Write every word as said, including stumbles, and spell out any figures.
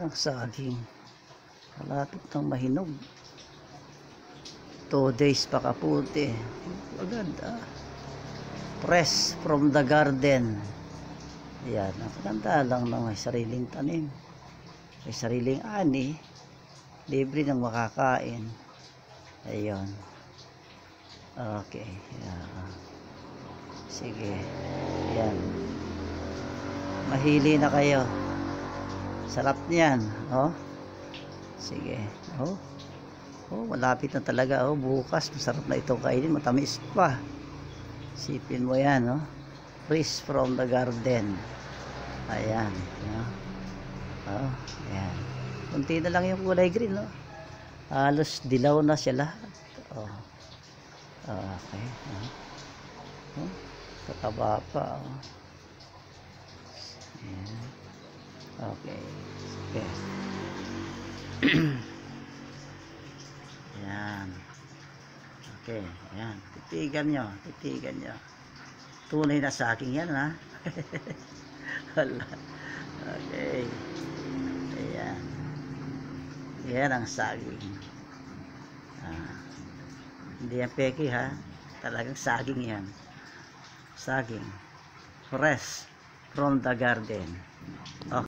ng saging. Malapit ng mahinog. Two days pa kaputi. Agad ah. Fresh from the garden. Yan. Nakaganda lang na may sariling tanim. May sariling ani. Libre ng makakain. Ayun. Okay. Yan. Sige. Yan. Mahili na kayo. Sarap niyan. Oh. Sige. Oh. Oh, malapit na talaga. Oh, bukas masarap na itong kainin. Matamis pa. Sipin mo yan, oh. Fresh from the garden. Ayan. Oh. Oh, ayan. Kunti na lang yung kulay green, no? Halos dilaw na siya lahat. Oh. Okay. Oh. Oh. Kataba pa, oh. Ayan. Okay. Sige. Ayan. Okay. Ayan. Titigan nyo. Titigan nyo. Tunay na sa akin yan, ha? Wala. Okay. Ayan. Ayan ang saging. Ah. Hindi yan peki, ha? Talagang saging yan. Saging. Fresh from the garden. Okay.